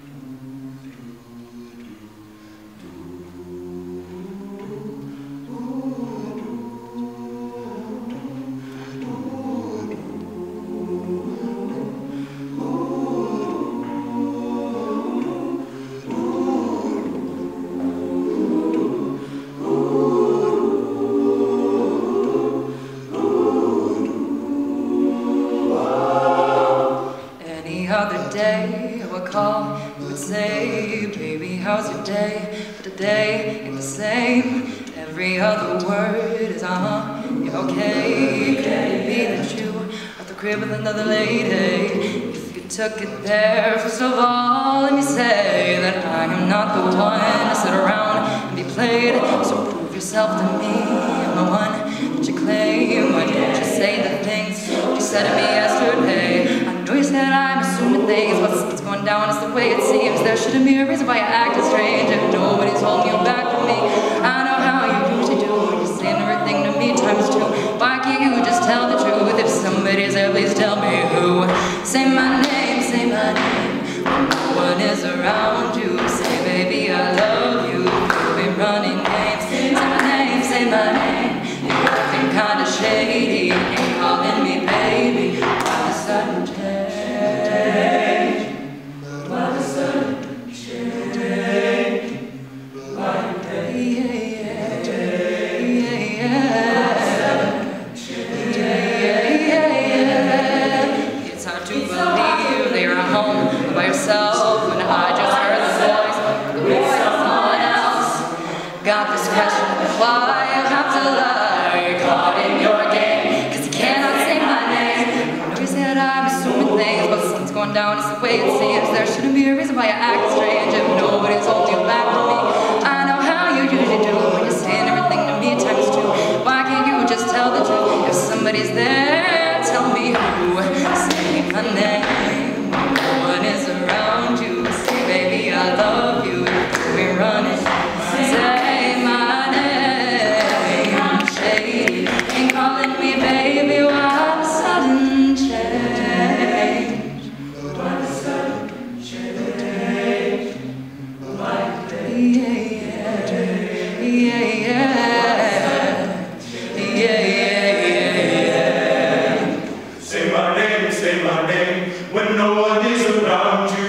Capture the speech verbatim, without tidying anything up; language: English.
Other day I would call, you would say, baby, how's your day? But today ain't the same. Every other word is uh-huh, yeah, okay. Could it be that you are at the crib with another lady? If you took it there, first of all, let me say that I am not the one to sit around and be played. So prove yourself to me, I'm the one that you claim. Why don't you say the things you said to me yesterday? I know you said I'm assuming things, but what's going down is the way it seems. There shouldn't be a reason why you acted strange if nobody's holding you back from me. I know how you usually do, you're saying everything to me times two. Why can't you just tell the truth? If somebody's there, please tell me who. Say my name, say my name, when no one is around you. Say baby I love you, you'll be running games. Say my name, say my name, you're acting kinda shady, ain't calling me baby. Why the sudden change? Why the sudden change? Why the yeah, yeah, yeah, yeah, yeah, yeah. It's hard to believe that you're at home by yourself when I just heard the voice, the voice of someone else. Got this question, why you have to lie, caught in your game, 'cause you cannot say my name. I know you said I'm assuming things, but something's going down, it's the way it seems. There shouldn't be a reason why you act strange if nobody's holding you back from me. I know how you usually do when you're saying everything to me times two. Why can't you just tell the truth? If somebody's there, tell me who. Say my name, no one is around you. Say baby I love you, we're running. Say my name, shady, ain't calling me baby. Why the sudden change? Why the sudden change? Why the yeah, yeah, yeah, yeah, yeah, yeah. Say my name, say my name, when no one is around you.